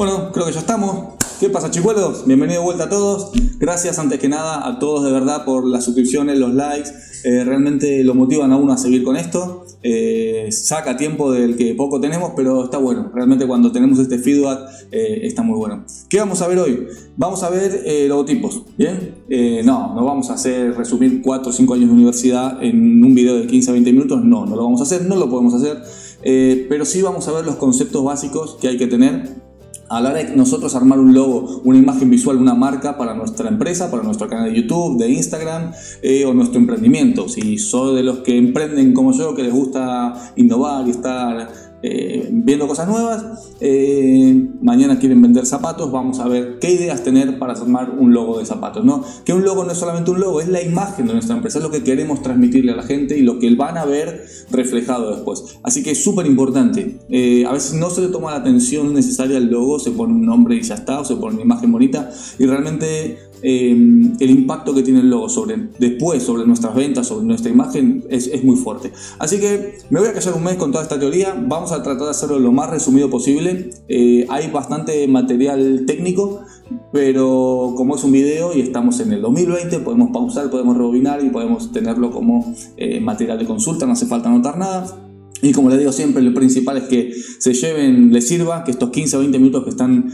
Bueno, creo que ya estamos. ¿Qué pasa, chicuelos? Bienvenido de vuelta a todos. Gracias antes que nada a todos de verdad por las suscripciones, los likes. Realmente lo motivan a uno a seguir con esto. Saca tiempo del que poco tenemos, pero está bueno. Realmente cuando tenemos este feedback está muy bueno. ¿Qué vamos a ver hoy? Vamos a ver logotipos, ¿bien? No vamos a hacer resumir 4 o 5 años de universidad en un video de 15 a 20 minutos. No lo vamos a hacer, no lo podemos hacer. Pero sí vamos a ver los conceptos básicos que hay que tener a la hora de nosotros armar un logo, una imagen visual, una marca para nuestra empresa, para nuestro canal de YouTube, de Instagram o nuestro emprendimiento. Si soy de los que emprenden como yo, que les gusta innovar y estar viendo cosas nuevas, mañana quieren vender zapatos, vamos a ver qué ideas tener para armar un logo de zapatos, ¿no? Que un logo no es solamente un logo, es la imagen de nuestra empresa, es lo que queremos transmitirle a la gente y lo que van a ver reflejado después. Así que es súper importante. A veces no se le toma la atención necesaria al logo, se pone un nombre y ya está, o se pone una imagen bonita, y realmente el impacto que tiene el logo después sobre nuestras ventas, sobre nuestra imagen es muy fuerte. Así que me voy a callar un mes con toda esta teoría. Vamos a tratar de hacerlo lo más resumido posible. Hay bastante material técnico, pero como es un video y estamos en el 2020, podemos pausar, podemos rebobinar y podemos tenerlo como material de consulta, no hace falta anotar nada. Y como les digo siempre, lo principal es que se lleven, les sirva, que estos 15 o 20 minutos que están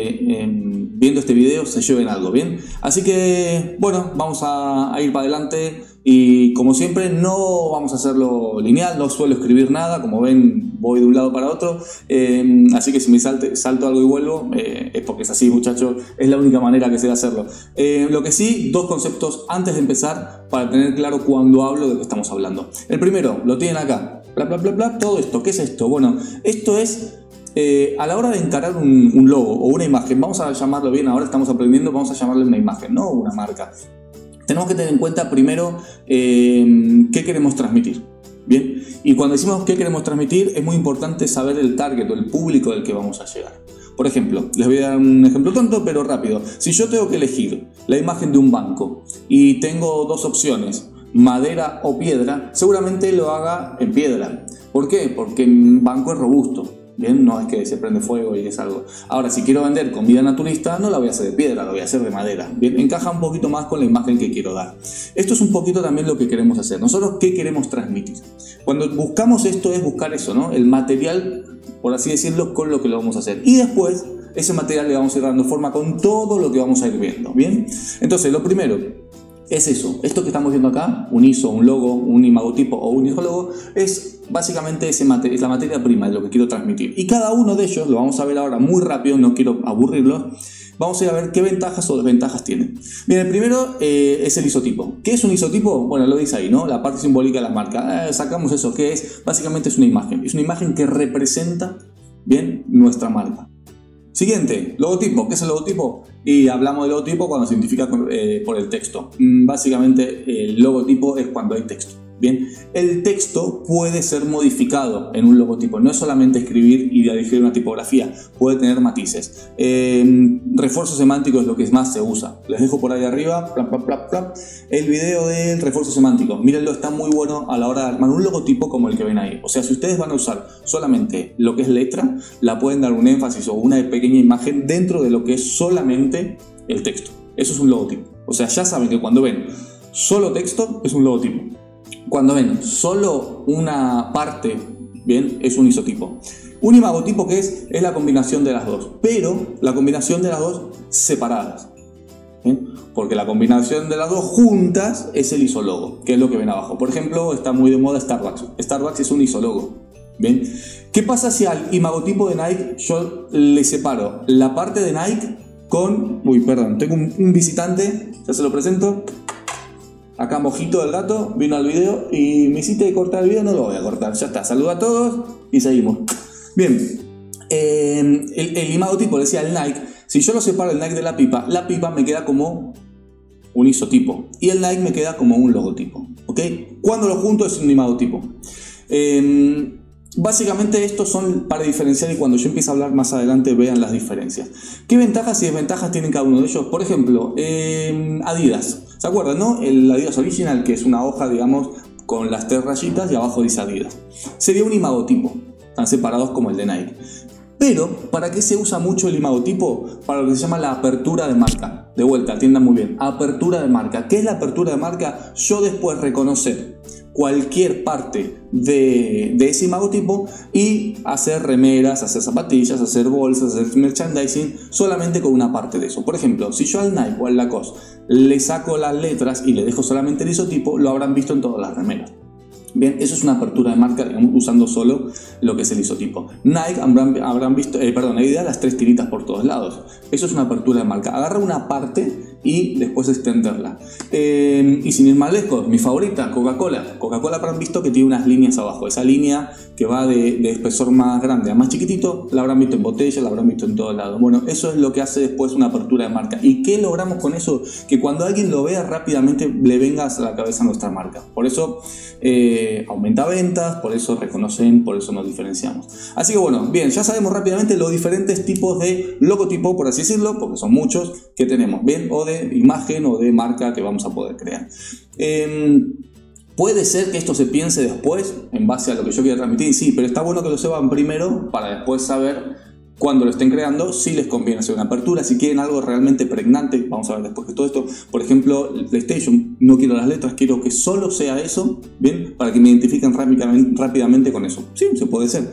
viendo este video se lleven algo, ¿bien? Así que, bueno, vamos a ir para adelante y como siempre no vamos a hacerlo lineal, no suelo escribir nada, como ven voy de un lado para otro, así que si me salto algo y vuelvo, es porque es así, muchachos, es la única manera que sé de hacerlo. Lo que sí, 2 conceptos antes de empezar para tener claro cuando hablo de qué estamos hablando. El primero, lo tienen acá. Bla, bla, bla, bla, todo esto. ¿Qué es esto? Bueno, esto es a la hora de encarar un logo o una imagen, vamos a llamarlo bien, ahora estamos aprendiendo, vamos a llamarle una imagen, no una marca. Tenemos que tener en cuenta primero qué queremos transmitir. Bien, y cuando decimos qué queremos transmitir, es muy importante saber el target o el público del que vamos a llegar. Por ejemplo, les voy a dar un ejemplo tonto, pero rápido. Si yo tengo que elegir la imagen de un banco y tengo 2 opciones, madera o piedra, seguramente lo haga en piedra. ¿Por qué? Porque un banco es robusto, ¿bien? No es que se prende fuego y es algo. Ahora, si quiero vender comida naturista, no la voy a hacer de piedra, la voy a hacer de madera. Bien, encaja un poquito más con la imagen que quiero dar. Esto es un poquito también lo que queremos hacer. Nosotros, ¿qué queremos transmitir? Cuando buscamos esto, es buscar eso, ¿no? El material, por así decirlo, con lo que lo vamos a hacer. Y después, ese material le vamos a ir dando forma con todo lo que vamos a ir viendo, ¿bien? Entonces, lo primero es eso, esto que estamos viendo acá, un ISO, un logo, un imagotipo o un isólogo, es básicamente es la materia prima de lo que quiero transmitir. Y cada uno de ellos, lo vamos a ver ahora muy rápido, no quiero aburrirlos, vamos a ir a ver qué ventajas o desventajas tienen. Bien, el primero es el isotipo. ¿Qué es un isotipo? Bueno, lo dice ahí, ¿no? La parte simbólica de la marca. Sacamos eso, ¿qué es? Básicamente es una imagen que representa, bien, nuestra marca. Siguiente, logotipo. ¿Qué es el logotipo? Y hablamos de logotipo cuando se identifica por el texto. Básicamente el logotipo es cuando hay texto. Bien, el texto puede ser modificado en un logotipo, no es solamente escribir y elegir una tipografía, puede tener matices. Refuerzo semántico es lo que más se usa. Les dejo por ahí arriba el video del refuerzo semántico. Mírenlo, está muy bueno a la hora de armar un logotipo como el que ven ahí. O sea, si ustedes van a usar solamente lo que es letra, la pueden dar un énfasis o una pequeña imagen dentro de lo que es solamente el texto. Eso es un logotipo. O sea, ya saben que cuando ven solo texto es un logotipo. Cuando ven solo una parte, bien, es un isotipo. Un imagotipo, ¿qué es? Es la combinación de las dos, pero la combinación de las dos separadas. ¿Bien? Porque la combinación de las dos juntas es el isólogo, que es lo que ven abajo. Por ejemplo, está muy de moda Starbucks. Starbucks es un isólogo. ¿Bien? ¿Qué pasa si al imagotipo de Nike yo le separo la parte de Nike con... Uy, perdón, tengo un visitante, ya se lo presento. Acá Mojito del gato vino al video y me hiciste cortar el video, no lo voy a cortar, ya está, saluda a todos y seguimos. Bien, el imagotipo, decía el Nike, si yo lo separo el Nike de la pipa me queda como un isotipo y el Nike me queda como un logotipo, ¿ok? Cuando lo junto es un imagotipo. Básicamente estos son para diferenciar y cuando yo empiece a hablar más adelante vean las diferencias. ¿Qué ventajas y desventajas tienen cada uno de ellos? Por ejemplo, Adidas. ¿Se acuerdan, no? El Adidas Original, que es una hoja, digamos, con las 3 rayitas y abajo dice Adidas. Sería un imagotipo, tan separados como el de Nike. Pero, ¿para qué se usa mucho el imagotipo? Para lo que se llama la apertura de marca. De vuelta, atiendan muy bien. Apertura de marca. ¿Qué es la apertura de marca? Yo después reconocer cualquier parte de ese imagotipo y hacer remeras, hacer zapatillas, hacer bolsas, hacer merchandising solamente con una parte de eso. Por ejemplo, si yo al Nike o al Lacoste le saco las letras y le dejo solamente el isotipo, lo habrán visto en todas las remeras. Bien, eso es una apertura de marca, digamos, usando solo lo que es el isotipo. Nike habrán visto, Adidas, las 3 tiritas por todos lados. Eso es una apertura de marca. Agarra una parte y después extenderla. Y sin ir más lejos, mi favorita, Coca-Cola. Coca-Cola habrán visto que tiene unas líneas abajo. Esa línea que va de espesor más grande a más chiquitito, la habrán visto en botella, la habrán visto en todos lados. Bueno, eso es lo que hace después una apertura de marca. ¿Y qué logramos con eso? Que cuando alguien lo vea rápidamente le venga a la cabeza nuestra marca. Por eso aumenta ventas, por eso reconocen, por eso nos diferenciamos. Así que bueno, bien, ya sabemos rápidamente los diferentes tipos de logotipo, por así decirlo, porque son muchos que tenemos, bien, o de imagen o de marca que vamos a poder crear. Puede ser que esto se piense después en base a lo que yo quiera transmitir, sí, pero está bueno que lo sepan primero para después saber cuando lo estén creando si les conviene hacer una apertura. Si quieren algo realmente pregnante, vamos a ver después de todo esto, por ejemplo, el PlayStation, no quiero las letras, quiero que solo sea eso, bien, para que me identifiquen rápidamente con eso. Sí, se puede ser.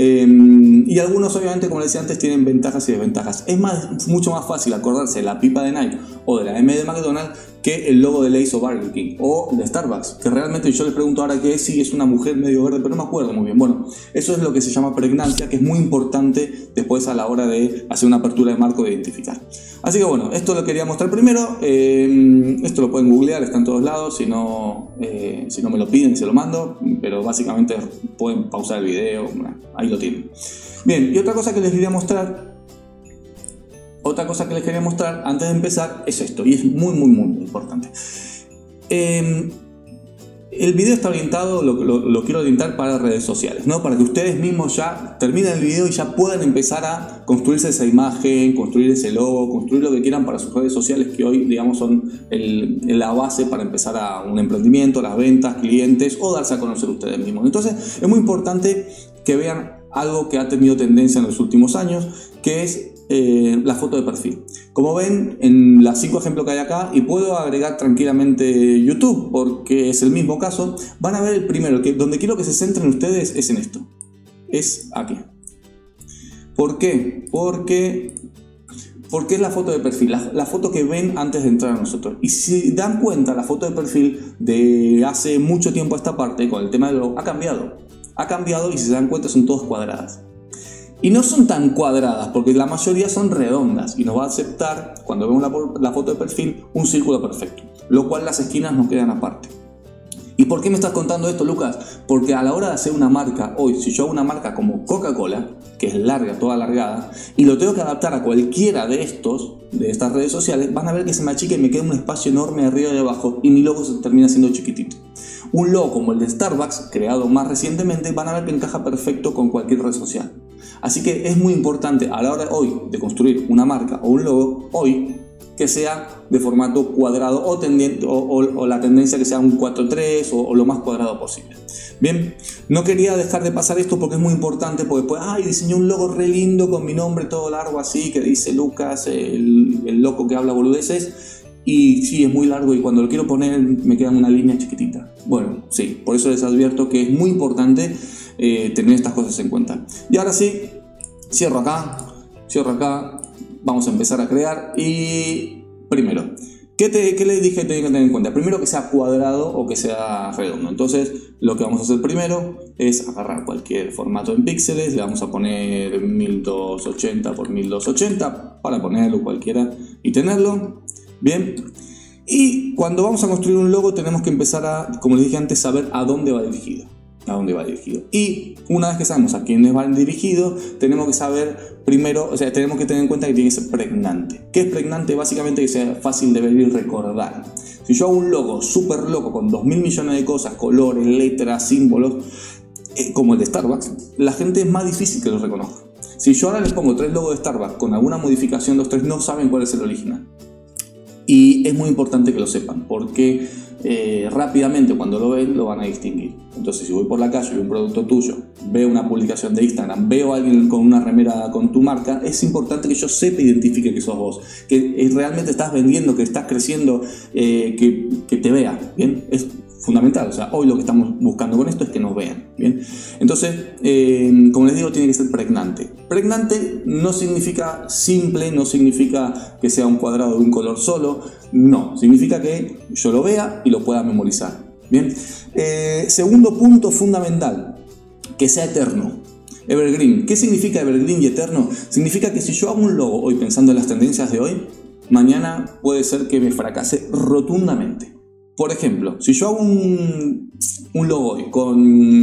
Y algunos, obviamente, como les decía antes, tienen ventajas y desventajas. Es mucho más fácil acordarse de la pipa de Nike o de la M de McDonald's que el logo de Lay's o Burger King o de Starbucks, que realmente yo les pregunto ahora qué es, si es una mujer medio verde, pero no me acuerdo muy bien. Bueno, eso es lo que se llama pregnancia, que es muy importante después a la hora de hacer una apertura de marca o de identificar. Así que bueno, esto lo quería mostrar primero. Esto lo pueden googlear, está en todos lados. Si no me lo piden, se lo mando, pero básicamente pueden pausar el video, ahí lo tienen. Bien, y otra cosa que les quería mostrar antes de empezar es esto, y es muy importante. El video está orientado, lo quiero orientar para redes sociales, ¿no? Para que ustedes mismos ya terminen el video y ya puedan empezar a construirse esa imagen, construir ese logo, construir lo que quieran para sus redes sociales, que hoy, digamos, son la base para empezar a un emprendimiento, las ventas, clientes o darse a conocer ustedes mismos. Entonces es muy importante que vean algo que ha tenido tendencia en los últimos años, que es la foto de perfil. Como ven en los 5 ejemplos que hay acá, y puedo agregar tranquilamente YouTube porque es el mismo caso, van a ver el primero, que donde quiero que se centren ustedes es en esto, es aquí. ¿Por qué? Porque es la foto de perfil, la foto que ven antes de entrar a nosotros. Y si dan cuenta, la foto de perfil de hace mucho tiempo a esta parte, con el tema de logo, ha cambiado, y si se dan cuenta son todas cuadradas. Y no son tan cuadradas, porque la mayoría son redondas y nos va a aceptar, cuando vemos la foto de perfil, un círculo perfecto, lo cual las esquinas nos quedan aparte. ¿Y por qué me estás contando esto, Lucas? Porque a la hora de hacer una marca, hoy, si yo hago una marca como Coca-Cola, que es larga, toda alargada, y lo tengo que adaptar a cualquiera de estas redes sociales, van a ver que se me achica y me queda un espacio enorme arriba y abajo, y mi logo se termina siendo chiquitito. Un logo como el de Starbucks, creado más recientemente, van a ver que encaja perfecto con cualquier red social. Así que es muy importante a la hora hoy de construir una marca o un logo, hoy, que sea de formato cuadrado o la tendencia que sea un 4:3 o lo más cuadrado posible. Bien, no quería dejar de pasar esto porque es muy importante, porque después, diseñé un logo re lindo con mi nombre todo largo así, que dice Lucas, el loco que habla boludeces, y sí, es muy largo y cuando lo quiero poner me queda una línea chiquitita. Bueno, sí, por eso les advierto que es muy importante tener estas cosas en cuenta. Y ahora sí, cierro acá, vamos a empezar a crear. Y primero, ¿qué les dije que tenía que tener en cuenta? Primero, que sea cuadrado o que sea redondo. Entonces lo que vamos a hacer primero es agarrar cualquier formato en píxeles, le vamos a poner 1280 por 1280 para ponerlo cualquiera y tenerlo bien. Y cuando vamos a construir un logo tenemos que empezar a, como les dije antes, saber a dónde va dirigido. Y una vez que sabemos a quién va dirigido, tenemos que saber primero, tenemos que tener en cuenta que tiene que ser pregnante. ¿Qué es pregnante? Básicamente que sea fácil de ver y recordar. Si yo hago un logo súper loco con 2000 millones de cosas, colores, letras, símbolos, como el de Starbucks, la gente es más difícil que lo reconozca. Si yo ahora les pongo 3 logos de Starbucks con alguna modificación, los 3 no saben cuál es el original. Y es muy importante que lo sepan, porque rápidamente cuando lo ven lo van a distinguir. Entonces, si voy por la calle y veo un producto tuyo, veo una publicación de Instagram, veo a alguien con una remera con tu marca, es importante que yo sepa, identifique que sos vos, que realmente estás vendiendo, que estás creciendo, que te vea, ¿bien? Es fundamental. O sea, hoy lo que estamos buscando con esto es que nos vean, ¿bien? Entonces, como les digo, tiene que ser pregnante. Pregnante no significa simple, no significa que sea un cuadrado de un color solo, no, significa que yo lo vea y lo pueda memorizar, ¿bien? Segundo punto fundamental, que sea eterno. Evergreen. ¿Qué significa evergreen y eterno? Significa que si yo hago un logo hoy pensando en las tendencias de hoy, mañana puede ser que me fracase rotundamente. Por ejemplo, si yo hago un logo hoy con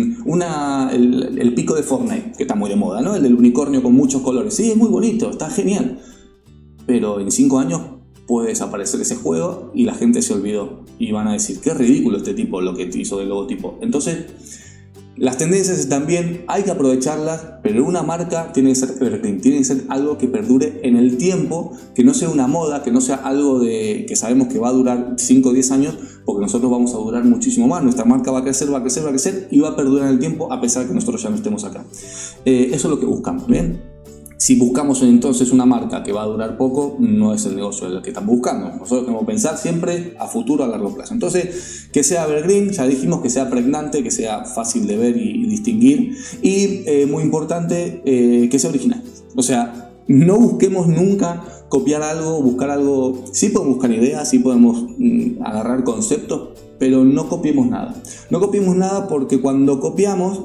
el pico de Fortnite, que está muy de moda, ¿no? El del unicornio con muchos colores. Sí, es muy bonito, está genial. Pero en 5 años puede desaparecer ese juego y la gente se olvidó. Y van a decir, qué ridículo este tipo lo que hizo del logotipo. Entonces, las tendencias están bien, hay que aprovecharlas, pero una marca tiene que ser evergreen, tiene que ser algo que perdure en el tiempo, que no sea una moda, que no sea algo que sabemos que va a durar 5 o 10 años, porque nosotros vamos a durar muchísimo más. Nuestra marca va a crecer, va a crecer, va a crecer y va a perdurar en el tiempo a pesar de que nosotros ya no estemos acá. Eso es lo que buscamos, ¿bien? Si buscamos entonces una marca que va a durar poco, no es el negocio el que estamos buscando. Nosotros tenemos que pensar siempre a futuro, a largo plazo. Entonces, que sea evergreen, ya dijimos, que sea pregnante, que sea fácil de ver y distinguir. Y muy importante, que sea original. O sea, no busquemos nunca copiar algo, buscar algo. Sí podemos buscar ideas, sí podemos agarrar conceptos, pero no copiemos nada. No copiemos nada porque cuando copiamos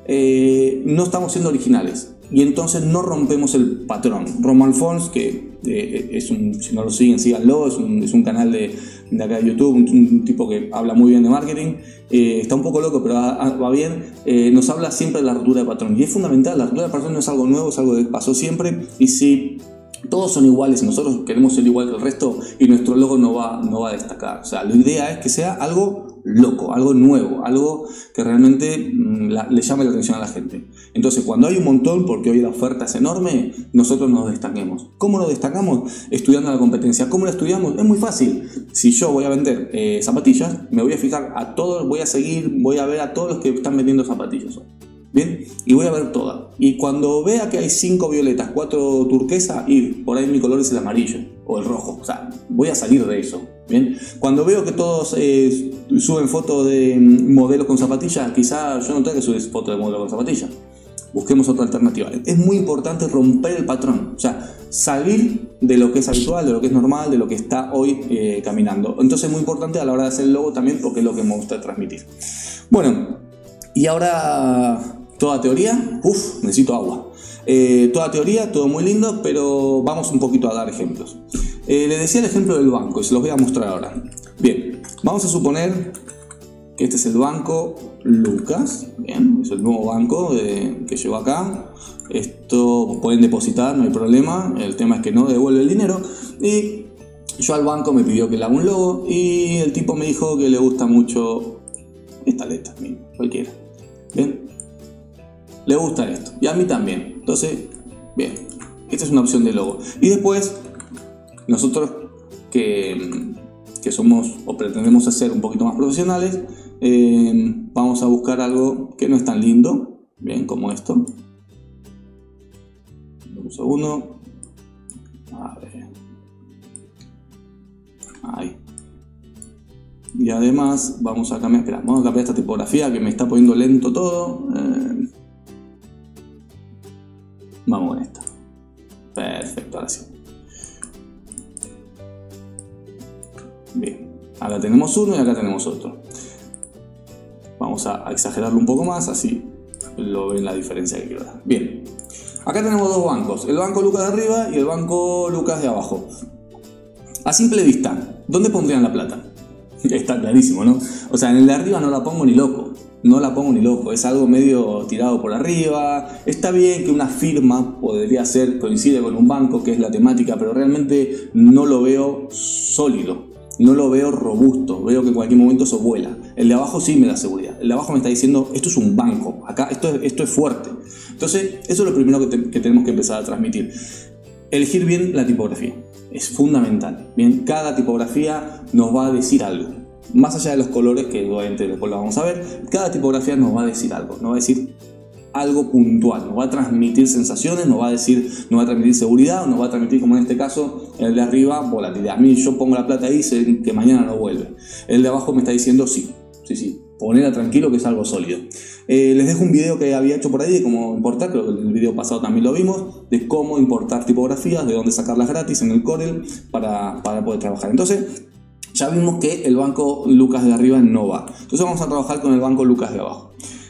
no estamos siendo originales. Y entonces no rompemos el patrón. Romuald Fons, que si no lo siguen, síganlo, es un canal de acá de YouTube, un tipo que habla muy bien de marketing, está un poco loco, pero va bien, nos habla siempre de la ruptura de patrón. Y es fundamental, la ruptura de patrón no es algo nuevo, es algo que pasó siempre. Y si todos son iguales y nosotros queremos ser igual que el resto y nuestro logo no va a destacar. O sea, la idea es que sea algo loco, algo nuevo, algo que realmente le llame la atención a la gente. Entonces, cuando hay un montón, porque hoy la oferta es enorme, nosotros nos destaquemos. ¿Cómo nos destacamos? Estudiando la competencia. ¿Cómo la estudiamos? Es muy fácil. Si yo voy a vender zapatillas, me voy a fijar a todos, voy a ver a todos los que están vendiendo zapatillas. Bien, y voy a ver todas. Y cuando vea que hay 5 violetas, 4 turquesas, y por ahí mi color es el amarillo o el rojo. O sea, voy a salir de eso. Bien, cuando veo que todos suben fotos de modelos con zapatillas, quizá yo no tenga que subir fotos de modelos con zapatillas. Busquemos otra alternativa. Es muy importante romper el patrón. O sea, salir de lo que es habitual, de lo que es normal, de lo que está hoy caminando. Entonces es muy importante a la hora de hacer el logo también, porque es lo que me gusta transmitir. Bueno, y ahora toda teoría, necesito agua. Toda teoría, todo muy lindo, pero vamos un poquito a dar ejemplos. Les decía el ejemplo del banco y se los voy a mostrar ahora. Bien, vamos a suponer que este es el banco Lucas. Bien, es el nuevo banco que llegó acá. Esto pueden depositar, no hay problema. El tema es que no devuelve el dinero. Y yo al banco me pidió que le haga un logo y el tipo me dijo que le gusta mucho esta letra, cualquiera. Bien, le gusta esto y a mí también. Entonces, bien, esta es una opción de logo. Y después nosotros que somos o pretendemos ser un poquito más profesionales, vamos a buscar algo que no es tan lindo, bien, como esto. Un segundo. A ver. Ahí. Y además vamos a cambiar esta tipografía que me está poniendo lento todo. Vamos con esta. Perfecto, ahora sí. Bien, acá tenemos uno y acá tenemos otro. Vamos a exagerarlo un poco más, así lo ven la diferencia que quiero dar. Bien, acá tenemos dos bancos, el banco Lucas de arriba y el banco Lucas de abajo. A simple vista, ¿dónde pondrían la plata? Está clarísimo, ¿no? O sea, en el de arriba no la pongo ni loco. No la pongo ni loco, es algo medio tirado por arriba. Está bien que una firma podría ser, coincide con un banco, que es la temática, pero realmente no lo veo sólido, no lo veo robusto, veo que en cualquier momento eso vuela. El de abajo sí me da seguridad, el de abajo me está diciendo, esto es un banco, acá esto es fuerte. Entonces, eso es lo primero que tenemos que empezar a transmitir. Elegir bien la tipografía. es fundamental. Bien, cada tipografía nos va a decir algo. Más allá de los colores, que obviamente después lo vamos a ver, cada tipografía nos va a decir algo, nos va a decir algo puntual, nos va a transmitir sensaciones, nos va a transmitir seguridad, nos va a transmitir, como en este caso, el de arriba, volatilidad. A mí yo pongo la plata ahí y sé que mañana no vuelve. El de abajo me está diciendo sí, ponela tranquilo que es algo sólido. Les dejo un video que había hecho por ahí de cómo importar, creo que en el video pasado también lo vimos, de cómo importar tipografías, de dónde sacarlas gratis en el Corel para poder trabajar. Entonces, ya vimos que el banco Lucas de arriba no va. Entonces vamos a trabajar con el banco Lucas de abajo.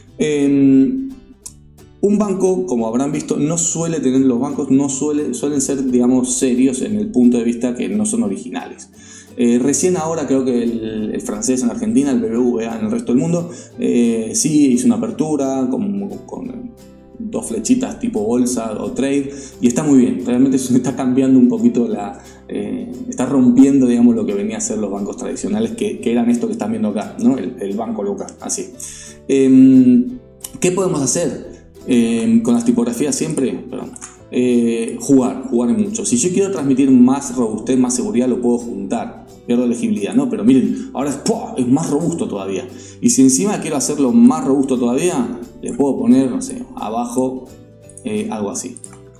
Un banco, como habrán visto, no suele tener, los bancos no suelen ser, digamos, serios en el punto de vista que no son originales. Recién ahora creo que el francés en Argentina, el BBVA en el resto del mundo, sí hizo una apertura con dos flechitas tipo bolsa o trade y está muy bien. Realmente eso está cambiando un poquito está rompiendo, digamos, lo que venía a ser los bancos tradicionales que eran esto que están viendo acá, ¿no? El banco Lucas, así. ¿Qué podemos hacer? Con las tipografías siempre, jugar mucho. Si yo quiero transmitir más robustez, más seguridad, lo puedo juntar, pierdo legibilidad, ¿no? Pero miren, ahora es más robusto todavía. Y si encima quiero hacerlo más robusto todavía, le puedo poner, no sé, abajo algo así.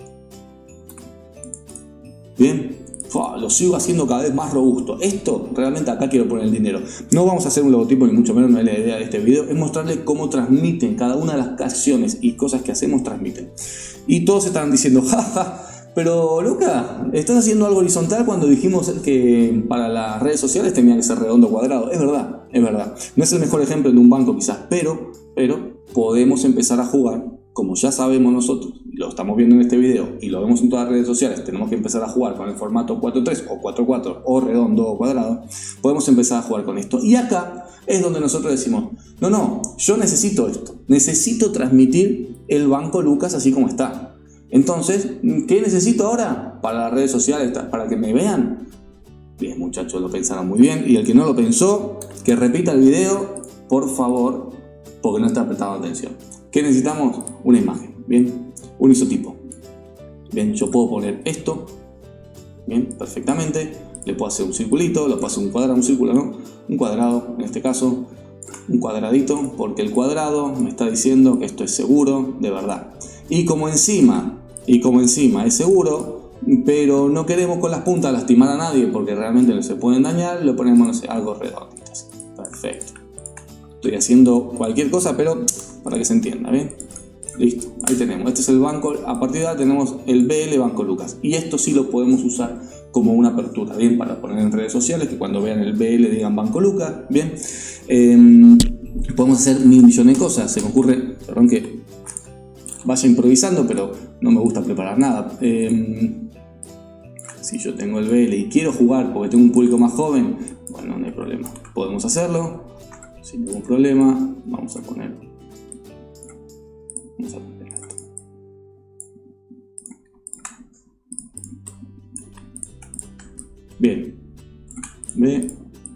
Bien, lo sigo haciendo cada vez más robusto. Esto, realmente acá quiero poner el dinero. No vamos a hacer un logotipo, ni mucho menos, no es la idea de este video. Es mostrarles cómo transmiten cada una de las acciones y cosas que hacemos, transmiten. Y todos están diciendo, jaja, pero Luca, estás haciendo algo horizontal cuando dijimos que para las redes sociales tenía que ser redondo o cuadrado. Es verdad, es verdad. No es el mejor ejemplo de un banco quizás, pero podemos empezar a jugar. Como ya sabemos nosotros, lo estamos viendo en este video y lo vemos en todas las redes sociales, tenemos que empezar a jugar con el formato 4.3 o 4.4 o redondo o cuadrado, podemos empezar a jugar con esto. Y acá es donde nosotros decimos, no, yo necesito esto, necesito transmitir el banco Lucas así como está. Entonces, ¿qué necesito ahora? Para las redes sociales, para que me vean. Bien, muchachos, lo pensaron muy bien, y el que no lo pensó, que repita el video, por favor, porque no está prestando atención. ¿Qué necesitamos? Una imagen, bien, un isotipo. Bien, yo puedo poner esto, bien, perfectamente. Le puedo hacer un circulito, le puedo hacer un cuadrado, un círculo, ¿no? Un cuadrado, en este caso, un cuadradito, porque el cuadrado me está diciendo que esto es seguro, de verdad. Y como encima es seguro, pero no queremos con las puntas lastimar a nadie, porque realmente no se pueden dañar, le ponemos, no sé, algo redondito. Perfecto. Estoy haciendo cualquier cosa, pero para que se entienda, ¿bien? Listo, ahí tenemos. Este es el banco. A partir de ahora tenemos el BL Banco Lucas. Y esto sí lo podemos usar como una apertura, ¿bien? Para poner en redes sociales, que cuando vean el BL digan Banco Lucas, ¿bien? Podemos hacer mil millones de cosas. Se me ocurre, perdón que vaya improvisando, pero no me gusta preparar nada. Si yo tengo el BL y quiero jugar porque tengo un público más joven, bueno, no hay problema. Podemos hacerlo sin ningún problema. Vamos a poner esto. Bien. Ve.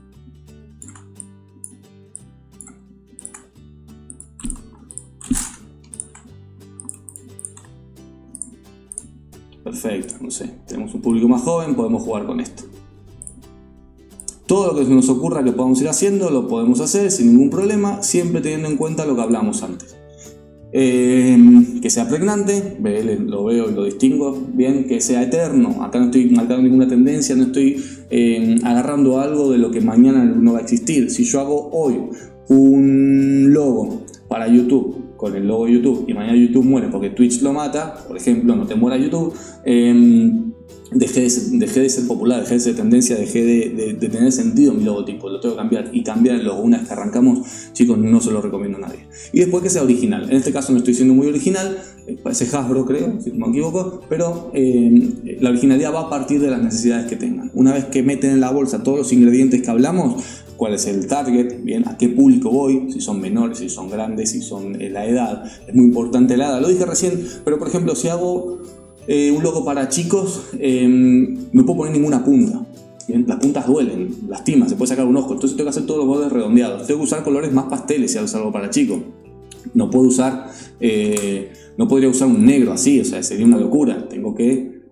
Perfecto, no sé. Tenemos un público más joven, podemos jugar con esto. Todo lo que se nos ocurra que podamos ir haciendo, lo podemos hacer sin ningún problema, siempre teniendo en cuenta lo que hablamos antes. Que sea pregnante, lo veo y lo distingo bien, que sea eterno. Acá no estoy marcando ninguna tendencia, no estoy agarrando algo de lo que mañana no va a existir. Si yo hago hoy un logo para YouTube con el logo de YouTube y mañana YouTube muere porque Twitch lo mata, por ejemplo, no te muera YouTube, dejé de ser popular, dejé de ser tendencia, dejé de tener sentido mi logotipo, lo tengo que cambiar. Y cambiar el logo una vez que arrancamos, chicos, no se lo recomiendo a nadie. Y después que sea original. En este caso no estoy siendo muy original, parece Hasbro, creo, si no me equivoco, pero la originalidad va a partir de las necesidades que tengan. Una vez que meten en la bolsa todos los ingredientes que hablamos, cuál es el target, bien, a qué público voy, si son menores, si son grandes, si son la edad, es muy importante la edad, lo dije recién, pero por ejemplo, si hago un logo para chicos, no puedo poner ninguna punta. Bien, las puntas duelen, lastiman, se puede sacar un ojo, entonces tengo que hacer todos los bordes redondeados. Tengo que usar colores más pasteles si hago algo para chicos. No puedo usar, no podría usar un negro así, o sea, sería una locura. Tengo que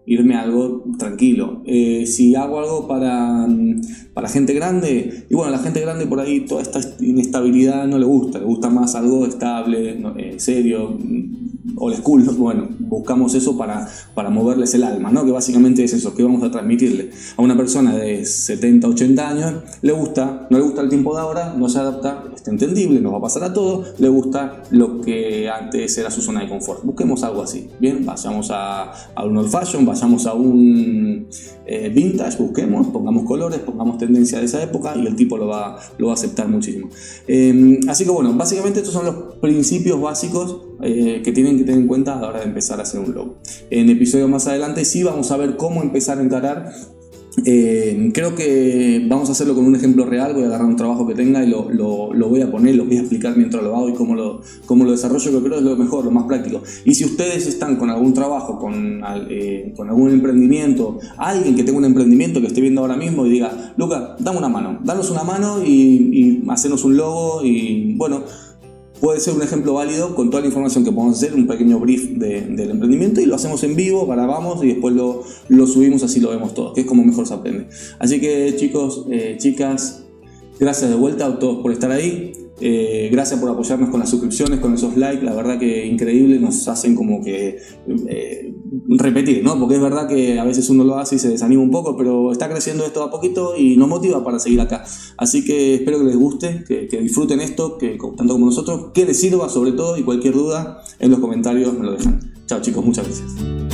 irme a algo tranquilo. Si hago algo para gente grande, y bueno, la gente grande por ahí toda esta inestabilidad no le gusta más algo estable, serio, old school. Bueno, buscamos eso para moverles el alma, ¿no? Que básicamente es eso, que vamos a transmitirle a una persona de 70, 80 años, no le gusta el tiempo de ahora, no se adapta, está entendible, nos va a pasar a todos, le gusta lo que antes era su zona de confort. Busquemos algo así, bien, vayamos a un old fashion, vayamos a un vintage, busquemos, pongamos colores, pongamos tendencia de esa época y el tipo lo va a aceptar muchísimo. Así que bueno, básicamente estos son los principios básicos que tienen que tener en cuenta a la hora de empezar a hacer un logo. En episodios más adelante sí vamos a ver cómo empezar a encarar. Creo que vamos a hacerlo con un ejemplo real. Voy a agarrar un trabajo que tenga y lo voy a poner, lo voy a explicar mientras lo hago y cómo lo desarrollo, que creo que es lo mejor, lo más práctico. Y si ustedes están con algún trabajo, con algún emprendimiento, alguien que tenga un emprendimiento que esté viendo ahora mismo y diga, Luca, dame una mano, danos una mano y hacernos un logo, y bueno, puede ser un ejemplo válido con toda la información que podemos hacer, un pequeño brief del emprendimiento, y lo hacemos en vivo, grabamos y después lo subimos, así lo vemos todos, que es como mejor se aprende. Así que chicos, chicas, gracias de vuelta a todos por estar ahí. Gracias por apoyarnos con las suscripciones, con esos likes, la verdad que increíble, nos hacen como que repetir, ¿no? Porque es verdad que a veces uno lo hace y se desanima un poco, pero está creciendo esto a poquito y nos motiva para seguir acá. Así que espero que les guste, que disfruten esto, que tanto como nosotros, que les sirva sobre todo, y cualquier duda en los comentarios me lo dejan. Chao chicos, muchas gracias.